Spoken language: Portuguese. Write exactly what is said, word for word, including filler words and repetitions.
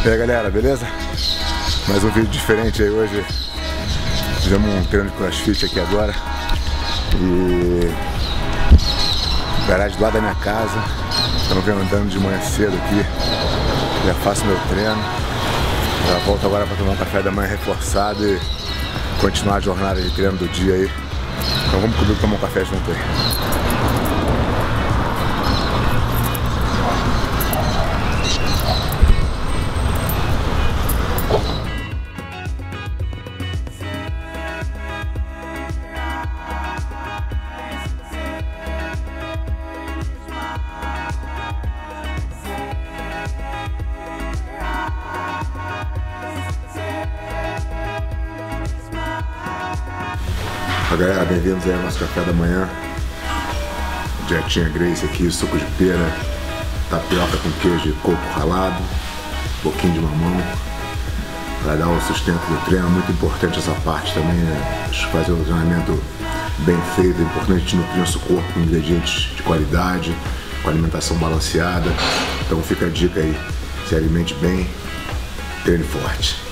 E aí galera, beleza? Mais um vídeo diferente aí hoje. Fizemos um treino de crossfit aqui agora. E garagem do lado da minha casa. Estamos andando de manhã cedo aqui. Já faço meu treino. Já volto agora para tomar um café da manhã reforçado e continuar a jornada de treino do dia aí. Então vamos comigo tomar um café junto aí. Galera, bem-vindos aí ao nosso café da manhã. Dietinha Grace aqui, suco de pera, tapioca com queijo e coco ralado, um pouquinho de mamão, para dar o sustento do treino. Muito importante essa parte também, né? Fazer o treinamento bem feito, é importante a gente nutrir nosso corpo com ingredientes de qualidade, com alimentação balanceada. Então fica a dica aí, se alimente bem, treine forte.